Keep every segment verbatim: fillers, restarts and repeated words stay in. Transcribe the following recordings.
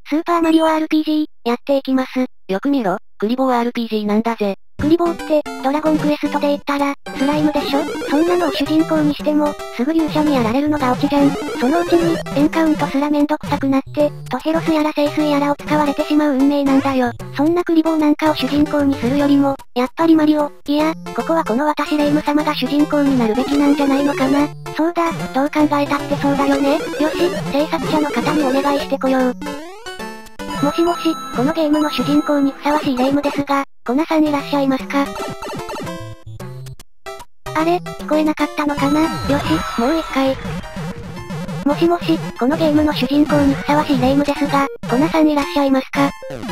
スーパーマリオ アールピージー、やっていきます。 よく見ろ、クリボー アールピージー なんだぜ。 クリボーって、ドラゴンクエストで言ったら、スライムでしょ？そんなのを主人公にしても、すぐ勇者にやられるのがオチじゃん。そのうちに、エンカウントすらめんどくさくなって、トヘロスやら聖水やらを使われてしまう運命なんだよ。そんなクリボーなんかを主人公にするよりも、やっぱりマリオ、いや、ここはこの私レイム様が主人公になるべきなんじゃないのかな。そうだ、どう考えたってそうだよね。よし、制作者の方にお願いしてこよう。もしもし、このゲームの主人公にふさわしいレイムですが、コナさんいらっしゃいますか？あれ、聞こえなかったのかな？よし、もう一回。もしもし、このゲームの主人公にふさわしいレイムですが、コナさんいらっしゃいますか？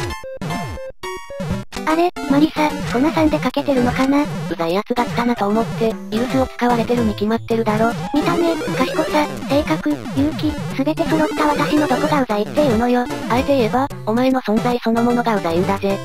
あれ、マリサ、コナさんでかけてるのかな？ うざい奴が来たなと思って、イルスを使われてるに決まってるだろ。 見た目、賢さ、性格、勇気、すべて揃った私のどこがうざいっていうのよ。 あえて言えば、お前の存在そのものがうざいんだぜ。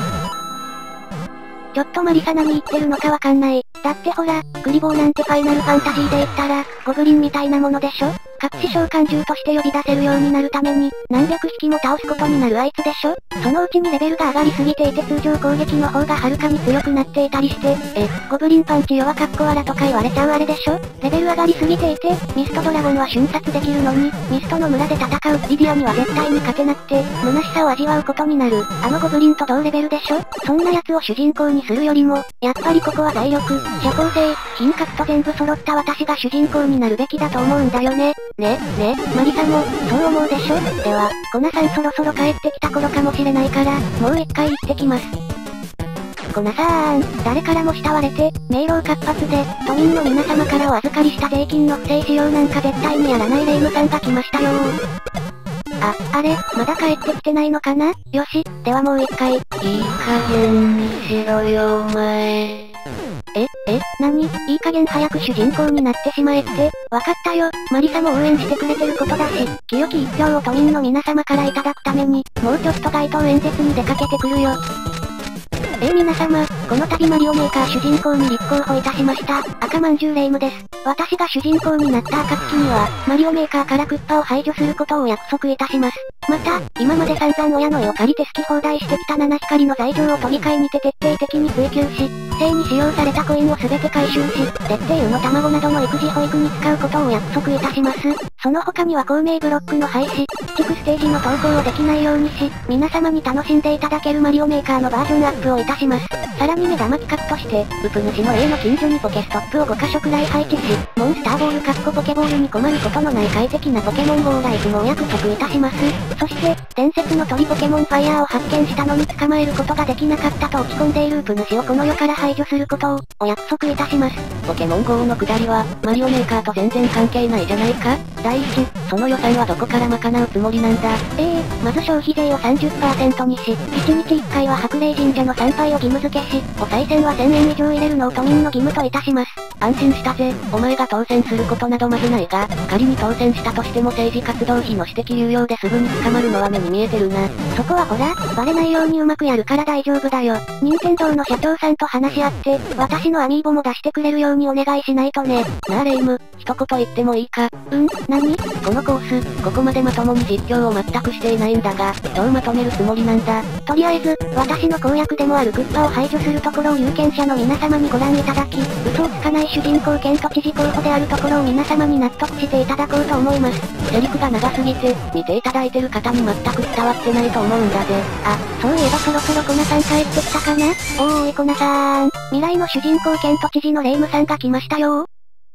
ちょっとマリサ何言ってるのかわかんない。だってほら、クリボーなんてファイナルファンタジーで言ったら、ゴブリンみたいなものでしょ？隠し召喚獣として呼び出せるようになるために、何百匹も倒すことになるあいつでしょ？そのうちにレベルが上がりすぎていて通常攻撃の方がはるかに強くなっていたりして、え、ゴブリンパンチ弱かっこわらとか言われちゃうあれでしょ？レベル上がりすぎていて、ミストドラゴンは瞬殺できるのに、ミストの村で戦うリディアには絶対に勝てなくて、虚しさを味わうことになる。あのゴブリンと同レベルでしょ？そんな奴を主人公にするよりも、やっぱりここは財力、社交性、品格と全部揃った私が主人公になるべきだと思うんだよね。ね、ね、マリサも、そう思うでしょ？では、コナさんそろそろ帰ってきた頃かもしれないから、もう一回行ってきます。コナさーん、誰からも慕われて、明朗活発で、都民の皆様からお預かりした税金の不正使用なんか絶対にやらないレイムさんが来ましたよー。あ、あれ、まだ帰ってきてないのかな？よし、ではもう一回。いい加減にしろよお前。 え、え、なに？いい加減早く主人公になってしまえって？わかったよ。マリサも応援してくれてることだし、清き一票を都民の皆様からいただくために、もうちょっと街頭演説に出かけてくるよ。えー、皆様、この度マリオメーカー主人公に立候補いたしました、赤まんじゅうレイムです。私が主人公になった暁には、マリオメーカーからクッパを排除することをお約束いたします。また、今まで散々親の絵を借りて好き放題してきた七光の罪状を都議会にて徹底的に追及し、不正に使用されたコインを全て回収し、徹底湯の卵などの育児保育に使うことをお約束いたします。その他には公明ブロックの廃止、地区ステージの投稿をできないようにし、皆様に楽しんでいただけるマリオメーカーのバージョンアップをいたします。さらに目玉企画として、ウプ主の家の近所にポケストップをご箇所くらい配置し、モンスターボールかっこポケボールに困ることのない快適なポケモン ゴー ライフもお約束いたします。そして、伝説の鳥ポケモンファイヤーを発見したのに捕まえることができなかったと落ち込んでいるウプ主をこの世から排除することを、お約束いたします。 ポケモン ゴー の下りは、マリオメーカーと全然関係ないじゃないか？第一、その予算はどこから賄うつもりなんだ？ ええー、まず消費税を さんじゅっパーセント にし、いちにちいっかいは白霊神社の参拝を義務付けし、お賽銭はせんえん以上入れるのを都民の義務といたします。 安心したぜ。お前が当選することなどまずないが、仮に当選したとしても政治活動費の指摘有料ですぐに捕まるのは目に見えてるな。 そこはほら、バレないようにうまくやるから大丈夫だよ。任天堂の社長さんと話し合って、私のアミーボも出してくれるようにお願いしないとね。 なあレイム、一言言ってもいいか？ うん、何？ このコース、ここまでまともに実況を全くしていないんだが、どうまとめるつもりなんだ？ とりあえず、私の公約でもあるクッパを排除するところを有権者の皆様にご覧いただき、嘘をつかない主人公兼都知事候補であるところを皆様に納得していただこうと思います。 セリフが長すぎて、見ていただいてる方に全く伝わってないと思うんだぜ。 あ、そういえばそろそろコナさん帰ってきたかな？おーいコナさーん。未来の主人公兼都知事のレイムさんが来ましたよー。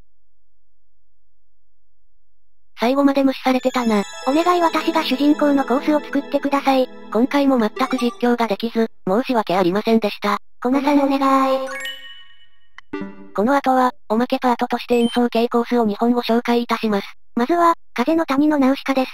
最後まで無視されてたな。 お願い私が主人公のコースを作ってください。 今回も全く実況ができず、申し訳ありませんでした。 コナさんお願い。 この後は、おまけパートとして演奏系コースをにほんご紹介いたします。 まずは、風の谷のナウシカです。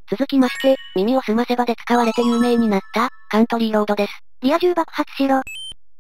続きまして、耳をすませばで使われて有名になった、カントリーロードです。 リア充爆発しろ。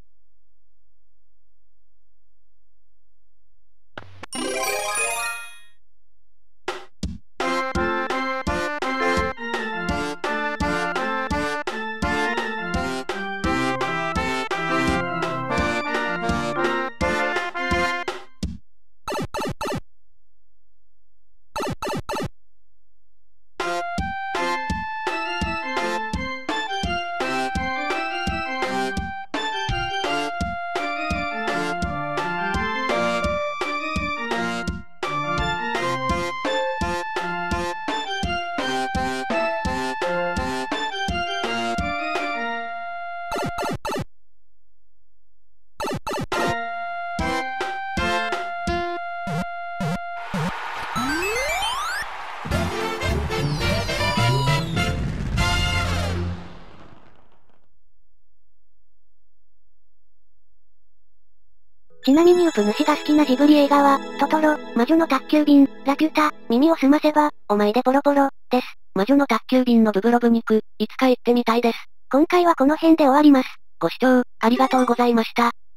ちなみにウプ主が好きなジブリ映画は、トトロ、魔女の宅急便、ラピュタ、耳をすませば、おまいでポロポロ、です。 魔女の宅急便のブグロブ肉、いつか行ってみたいです。 今回はこの辺で終わります。 ご視聴、ありがとうございました。